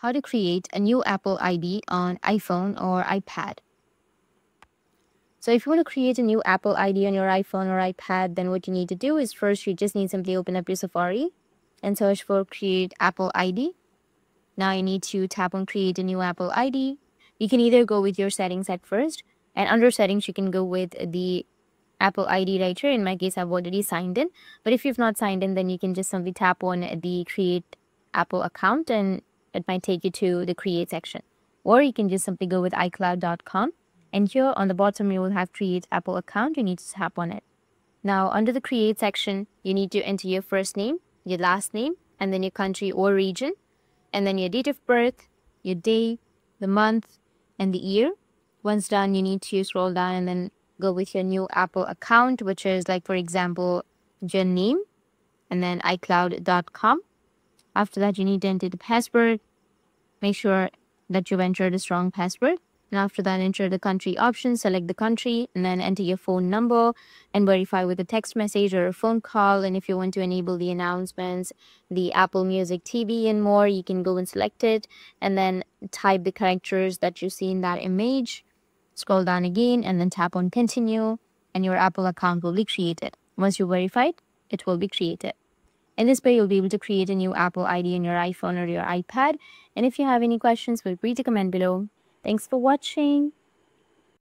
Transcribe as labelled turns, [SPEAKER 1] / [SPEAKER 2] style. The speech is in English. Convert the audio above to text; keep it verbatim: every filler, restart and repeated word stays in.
[SPEAKER 1] how to create a new Apple I D on iPhone or iPad. So if you want to create a new Apple I D on your iPhone or iPad, then what you need to do is first you just need to simply open up your Safari and search for Create Apple I D. Now you need to tap on Create a new Apple I D. You can either go with your settings at first, and under settings you can go with the Apple I D right here. In my case, I've already signed in, but if you've not signed in, then you can just simply tap on the Create Apple account and it might take you to the Create section. Or you can just simply go with i cloud dot com, and here on the bottom you will have Create Apple account. You need to tap on it. Now under the Create section, you need to enter your first name, your last name, and then your country or region, and then your date of birth, your day, the month, and the year. Once done, you need to scroll down and then go with your new Apple account, which is like, for example, your name, and then i cloud dot com. After that, you need to enter the password. Make sure that you've entered a strong password. And after that, enter the country option, select the country, and then enter your phone number and verify with a text message or a phone call. And if you want to enable the announcements, the Apple Music T V and more, you can go and select it and then type the characters that you see in that image. Scroll down again and then tap on continue, and your Apple account will be created. Once you verify it, it will be created. In this way, you'll be able to create a new Apple I D on your iPhone or your iPad. And if you have any questions, feel free to comment below. Thanks for watching.